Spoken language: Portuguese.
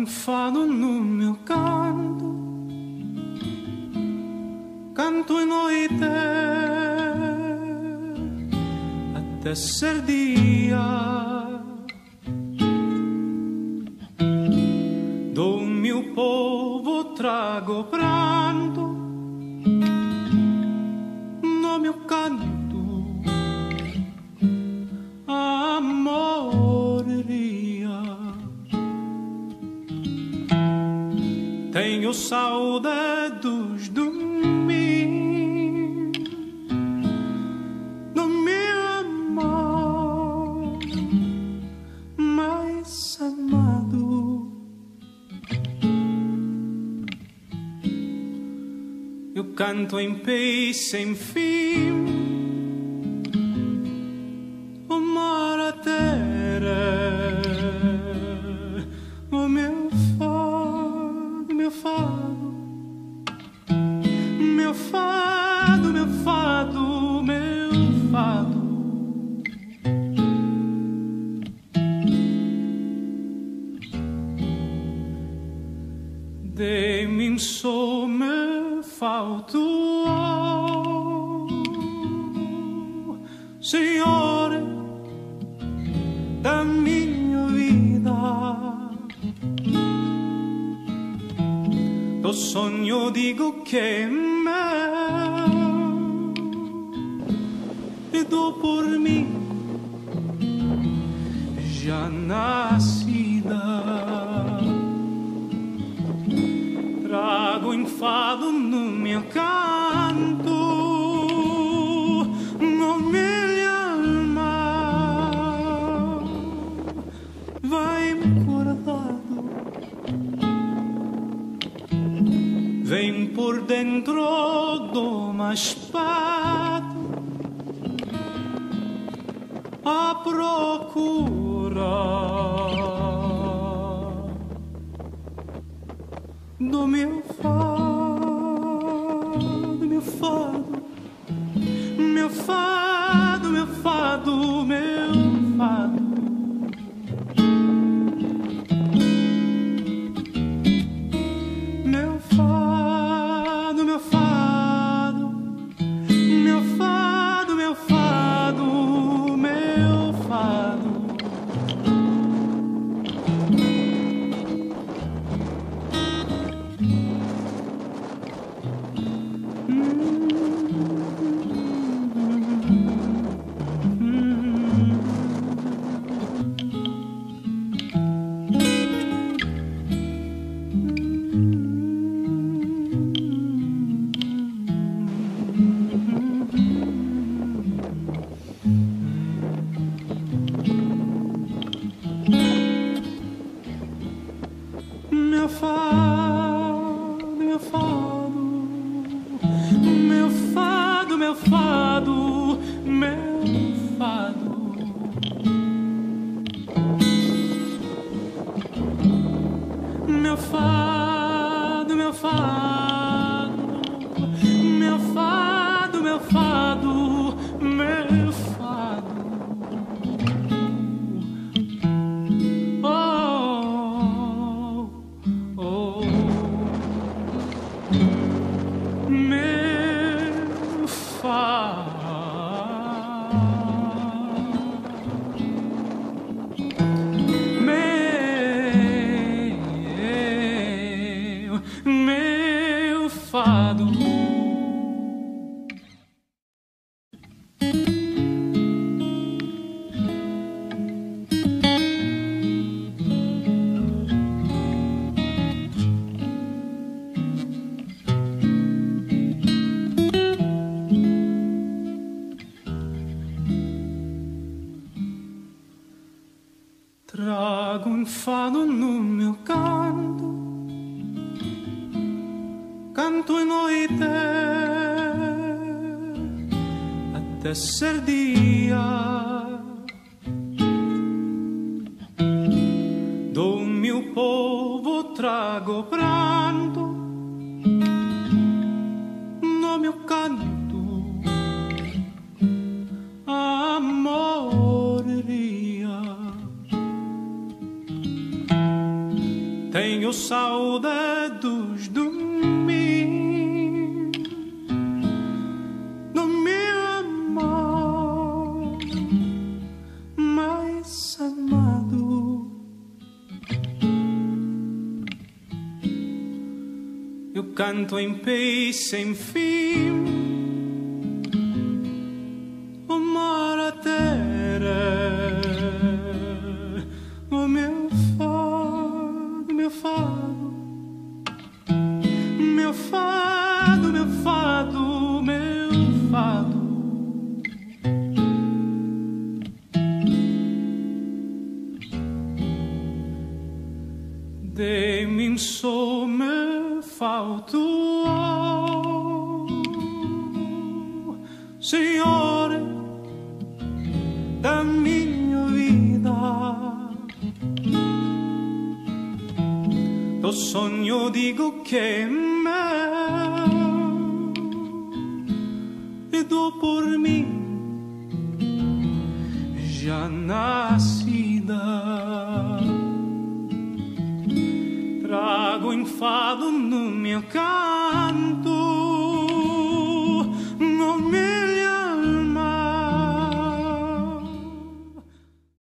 fado no meu canto, canto em noite até ser dia. Do meu povo trago pranto no meu canto, amoreria. Tenho saudades do mim, do meu amor mais amado. Eu canto em paz sem fim, o mar, a terra, o meu fado, meu fado, meu fado, meu fado, meu fado. De-me só me faltou, Senhor, da minha vida. Do sonho digo que é meu e dou por mim já nascida. Trago enfado no meu canto, no minha alma vai-me guardado, vem por dentro do mais pato à procura do meu fado, meu fado, meu fado, meu fado, meu fado. Meu fado, meu fado, meu fado, meu fado, meu fado. Meu fado, meu fado, meu fado, meu fado, meu fado. Meu fado, meu fado, meu fado, meu fado, meu fado. Meu fado. Trago fado no meu canto, canto em noite até ser dia. Do meu povo trago pranto no meu canto, amoreria. Tenho saudades de mim, do meu amor mais amado. Eu canto em paz sem fim, o mar, a terra, o meu fado, meu fado, meu fado, meu fado, meu fado. De mim só me faltou, Senhor, da minha vida. Do sonho digo que é meu e dou por mim já nascida. Trago enfado no meu canto,